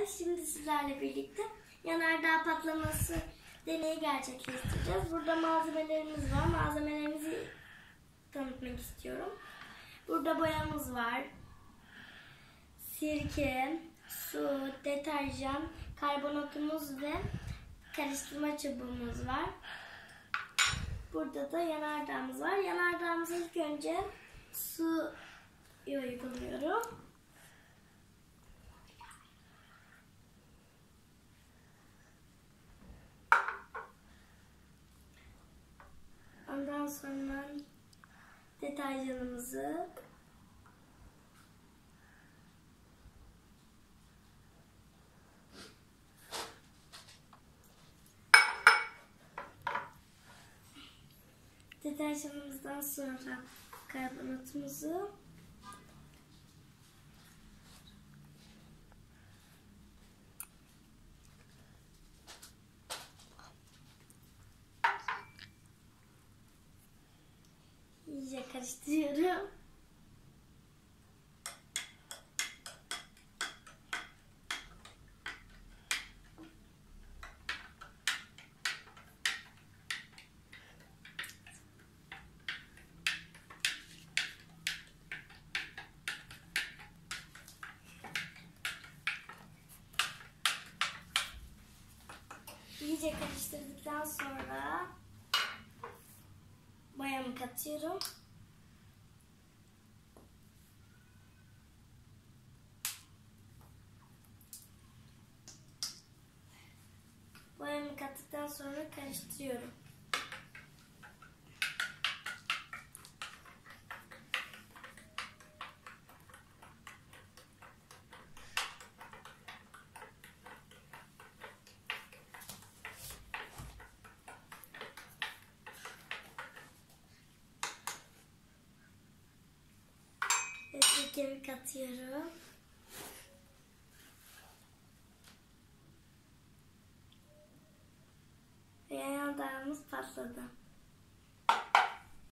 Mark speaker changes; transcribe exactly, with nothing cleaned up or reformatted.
Speaker 1: Şimdi sizlerle birlikte yanardağ patlaması deneyi gerçekleştireceğiz. Burada malzemelerimiz var. Malzemelerimizi tanıtmak istiyorum. Burada boyamız var. Sirke, su, deterjan, karbonatımız ve karıştırma çubuğumuz var. Burada da yanardağımız var. Yanardağımızı ilk önce su uyguluyorum. Ondan sonra deterjanımızı deterjanımızdan sonra karbonatımızı iyice karıştırıyorum. İyice karıştırdıktan sonra boyamı katıyorum. Boyamı kattıktan sonra karıştırıyorum. Sirkemi katıyorum. Ve yanardağımız patladı.